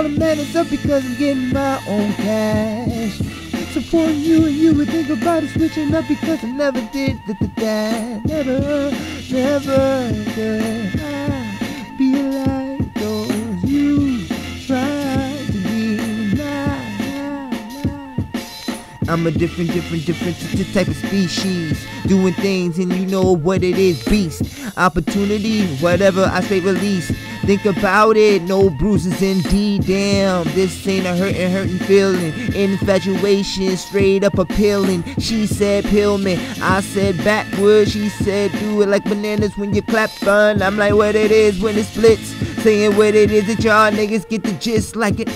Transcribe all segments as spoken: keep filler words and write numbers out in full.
all the manners up because I'm getting my own cash. Supporting you and you would think about it switching up because I never did that. Never, never could I be like those you tried to be. Nah, nah, nah. I'm a different, different, different t- t- type of species, doing things and you know what it is, beast. Opportunity, whatever, I say release. Think about it, no bruises indeed, damn. This ain't a hurtin', hurtin' feeling. Infatuation, straight up appealing. She said pill me, I said backwards. She said do it like bananas when you clap fun. I'm like what it is when it splits. Saying what it is that y'all niggas get the gist like it.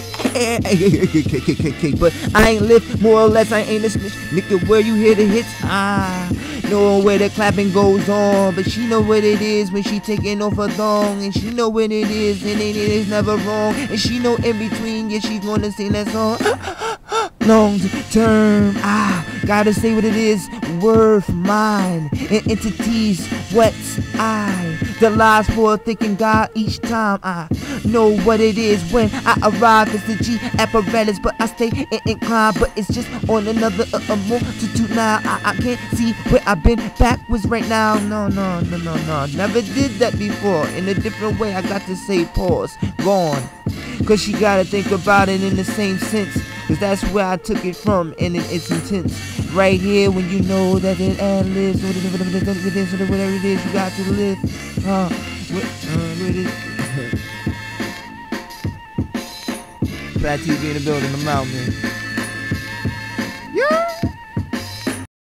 But I ain't lift, more or less I ain't a snitch. Nigga, where you hear the hits? Ah, know where the clapping goes on. But she know what it is when she taking off her thong. And she know what it is and it is never wrong. And she know in between, yeah, she gonna sing that song. Long term, ah, gotta say what it is, worth mine. And entities, what's I? The lies for thinking God each time I know what it is when I arrive. It's the G apparatus, but I stay inclined. But it's just on another uh, uh, multitude now. I, I can't see where I've been backwards right now. No, no, no, no, no. Never did that before. In a different way, I got to say pause, gone. Cause she gotta think about it in the same sense. Cause that's where I took it from and it, it's intense. Right here when you know that it ad-libs, whatever it is, whatever it is you got to live. Uh, what, uh, what it is. Fat T V in the building, I'm out, man.